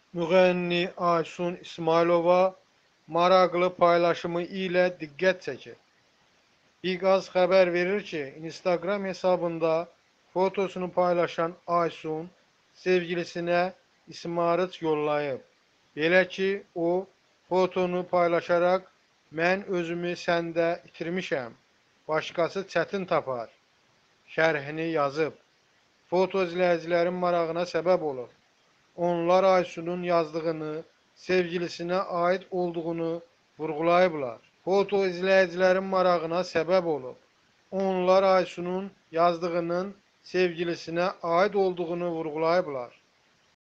Müğənni Aysun İsmailova maraqlı paylaşımı ilə diqqət çəkir. Biqaz xəbər verir ki, Instagram hesabında fotosunu paylaşan Aysun sevgilisinə ismarıc yollayıb. Belə ki, o fotonu paylaşaraq mən özümü səndə itirmişəm, başqası çətin tapar şərhini yazıb. Foto izləyicilərin marağına səbəb olur. Onlar Aysun'un yazdığını, sevgilisine ait olduğunu vurgulayıblar. Foto izleyicilerin marağına sebep olup, onlar Aysun'un yazdığının sevgilisine ait olduğunu vurgulayıblar.